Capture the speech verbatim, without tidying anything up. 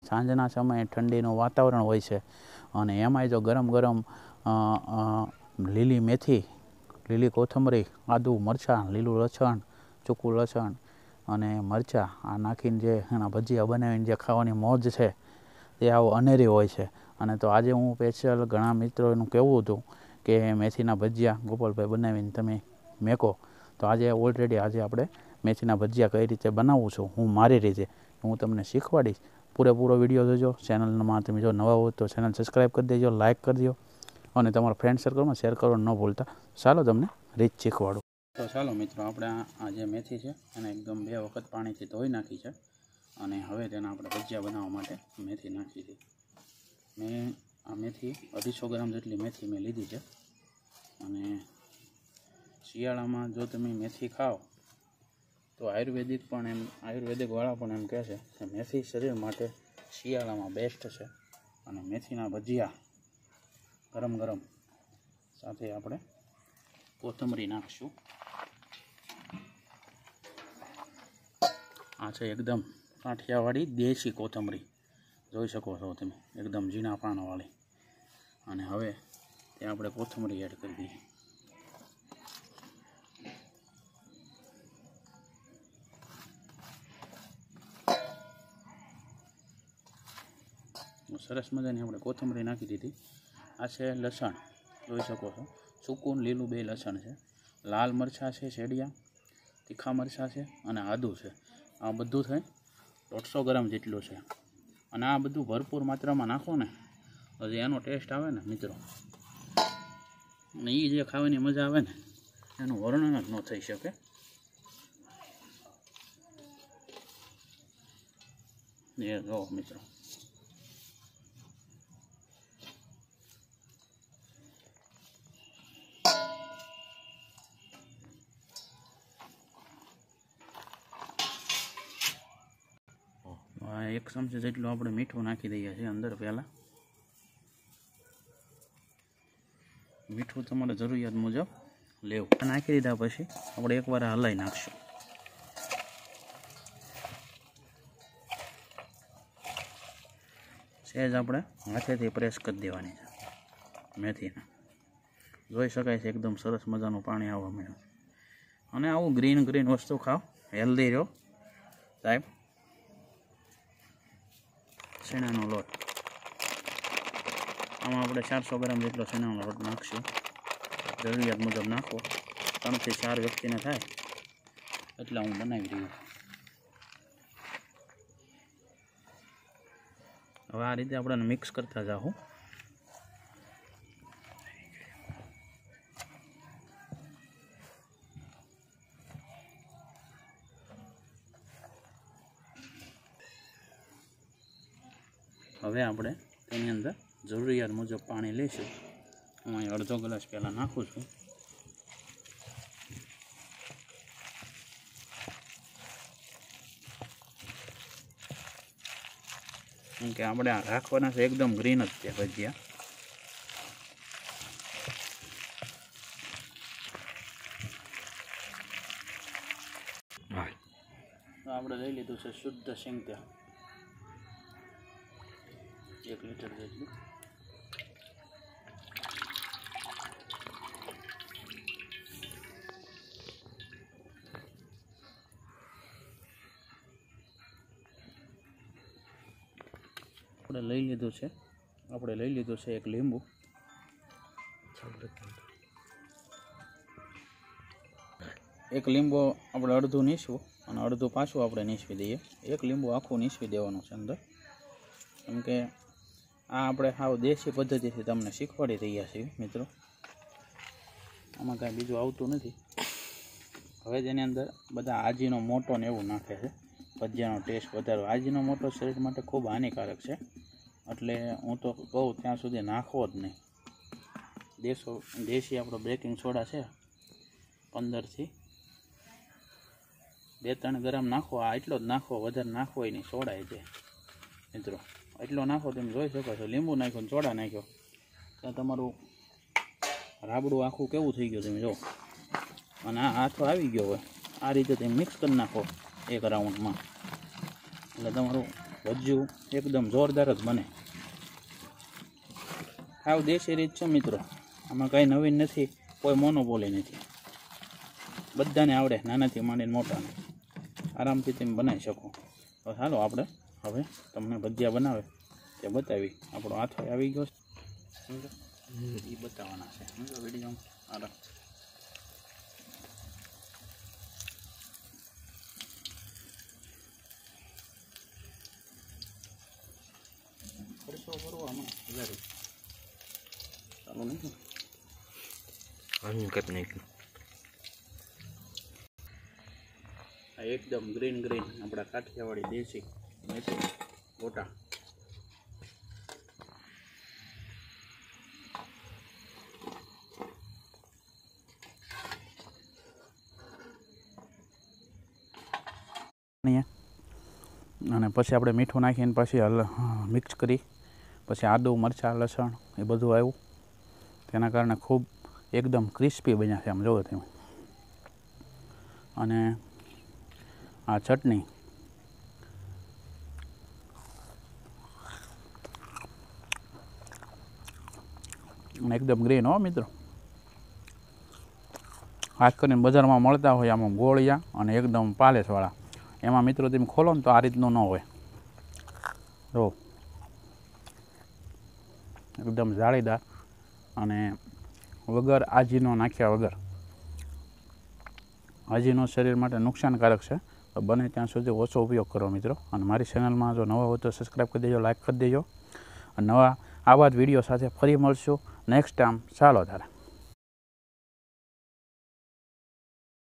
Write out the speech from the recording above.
સાંજના સમયે ઠંડીનું વાતાવરણ હોય છે અને એમાંય જો ગરમ ગરમ લીલી મેથી, લીલી કોથમરી, આદું, મરચાં, લીલું લસણ, ચૂકું લસણ અને મરચાં આ નાખીને જે એના ભજીયા બનાવીને જે ખાવાની મોજ છે તે આવો અનેરી હોય છે. અને તો આજે હું સ્પેશિયલ ઘણા મિત્રોનું કહેવું હતું કે મેથીના ભજીયા ગોપાલભાઈ બનાવીને તમે મેકો. તો આજે ઓલરેડી આજે આપણે મેથીના ભજીયા કઈ રીતે બનાવું છું હું મારી રીતે હું તમને શીખવાડીશ. પૂરેપૂરો વિડીયો જોજો. ચેનલમાં તમે જો નવા હો તો ચેનલ સબસ્ક્રાઈબ કરી દેજો, લાઇક કરી દો અને તમારા ફ્રેન્ડ સર્કલમાં શેર કરવાનું ન ભૂલતા. ચાલો તમને રીત શીખવાડું. તો ચાલો મિત્રો, આપણે આ જે મેથી છે એને એકદમ બે વખત પાણીથી ધોઈ નાખી છે અને હવે તેના આપણે ભજીયા બનાવવા માટે મેથી નાખી હતી. મેં આ મેથી અઢીસો ગ્રામ જેટલી મેથી મેં લીધી છે. અને શિયાળામાં જો તમે મેથી ખાઓ તો આયુર્વેદિક પણ એમ આયુર્વેદિકવાળા પણ એમ કહે છે કે મેથી શરીર માટે શિયાળામાં બેસ્ટ છે. અને મેથીના ભજીયા ગરમ ગરમ સાથે આપણે કોથમરી નાખશું. આ છે એકદમ કાઠિયાવાડી દેશી કોથમરી, જોઈ શકો છો તમે, એકદમ ઝીણા પાનાવાળી. અને હવે તે આપણે કોથમરી એડ કરી દઈએ. સરસ મજાની આપણે કોથમરી નાખી દીધી. આ છે લસણ, જોઈ શકો છો, સૂકું લીલું બે લસણ છે. લાલ મરચાં છે શેડિયા, તીખા મરચાં છે અને આદું છે. આ બધું થઈ દોઢસો ગ્રામ જેટલું છે. અને આ બધું ભરપૂર માત્રામાં નાખો ને તો જે એનો ટેસ્ટ આવે ને મિત્રો, અને એ જે ખાવાની મજા આવે ને એનું વર્ણન જ ન થઈ શકે. એ જો મિત્રો, એક ચમચી જેટલું આપણે મીઠું નાખી દઈએ છીએ અંદર. પહેલાં મીઠું તમારે જરૂરિયાત મુજબ લેવું. નાખી દીધા પછી આપણે એકવાર હલાવી નાખશું. સહેજ આપણે હાથેથી પ્રેસ કરી દેવાની છે મેથીને. જોઈ શકાય છે એકદમ સરસ મજાનું પાણી આવવા મળ્યું. અને આવું ગ્રીન ગ્રીન વસ્તુ ખાઓ, હેલ્ધી રહો સાહેબ. શેણાનો લોટ, આમાં આપણે ચારસો ગ્રામ જેટલો શેણાનો લોટ નાખશું. જરૂરિયાત મુજબ નાખો. ત્રણથી ચાર વ્યક્તિને થાય એટલે હું બનાવી રહ્યો. હવે આ રીતે આપણે મિક્સ કરતા જાઉં. હવે આપણે તેની અંદર જરૂરિયાત મુજબ પાણી લઈશું. હું અહીં અડધો ગ્લાસ પહેલાં નાખું છું. કેમ કે આપણે આ રાખવાના છે એકદમ ગ્રીન જ છે ભજીયા. તો આપણે લઈ લીધું છે શુદ્ધ સિંગ તેલ, એક લીટર જેટલું. આપણે લઈ લીધું છે આપણે લઈ લીધું છે એક લીંબુ. એક લીંબુ આપણે અડધું નીસવું અને અડધું પાછું આપણે નીસવી દઈએ. એક લીંબુ આખું નીસવી દેવાનું છે અંદર. કેમ કે આ આપણે સાવ દેશી પદ્ધતિથી તમને શીખવાડી રહ્યા છીએ મિત્રો. આમાં કાંઈ બીજું આવતું નથી. હવે તેની અંદર બધા આજીનો મોટો ને એવું નાખે છે ભજીયાનો ટેસ્ટ વધારો. આજીનો મોટો શરીર માટે ખૂબ હાનિકારક છે, એટલે હું તો કહું ત્યાં સુધી નાખવો જ નહીં. દેશો દેશી આપણો બેકિંગ સોડા છે, પંદરથી બે ત્રણ ગ્રામ નાખો. આ એટલો જ નાખો, વધારે નાખવો હોય નહીં, સોડાય છે મિત્રો. એટલો નાખો. તમે જોઈ શકો છો લીંબુ નાખ્યો ને સોડા નાખ્યો ત્યાં તમારું રાબડું આખું કેવું થઈ ગયું તમે જો. અને આ હાથો આવી ગયો હોય આ રીતે તમે મિક્સ કરી નાખો એક રાઉન્ડમાં, એટલે તમારું ભજીયું એકદમ જોરદાર જ બને. સાવ દેશી રીત છે મિત્રો, આમાં કંઈ નવીન નથી, કોઈ મોનોપોલી નથી, બધાને આવડે, નાનાથી માંડીને મોટાને આરામથી તમે બનાવી શકો. તો ચાલો આપણે હવે તમને ભજીયા બનાવે તે બતાવી. આપણો હાથ આવી ગયો છે, એ બતાવવાના છે સમજો વિડીયો. આરામ ખર્ચો કરવો આમાં વધારે ચાલો નહીં. આ એકદમ ગ્રીન ગ્રીન આપણા કાઠિયાવાડી દેશી મેથી ગોટા. અને પછી આપણે મીઠું નાખીને પછી હલ મિક્સ કરી પછી આદું મરચાં લસણ એ બધું આવ્યું, તેના કારણે ખૂબ એકદમ ક્રિસ્પી બન્યા છે આમ જોવો તમે. અને આ ચટણી એકદમ ગ્રીન હો મિત્રો. ખાસ કરીને બજારમાં મળતા હોય આમાં ગોળિયા અને એકદમ પાલેસવાળા, એમાં મિત્રો તમે ખોલો ને તો આ રીતનું ન હોય. જો એકદમ જાળીદાર અને વગર આજીનો નાખ્યા વગર. આજીનો શરીર માટે નુકસાનકારક છે, તો બને ત્યાં સુધી ઓછો ઉપયોગ કરો મિત્રો. અને મારી ચેનલમાં જો નવા હોય તો સબસ્ક્રાઈબ કરી દેજો, લાઈક કરી દેજો. અને નવા આવા જ વિડીયો સાથે ફરી મળશું નેક્સ્ટ ટાઈમ. ચાલો તારે.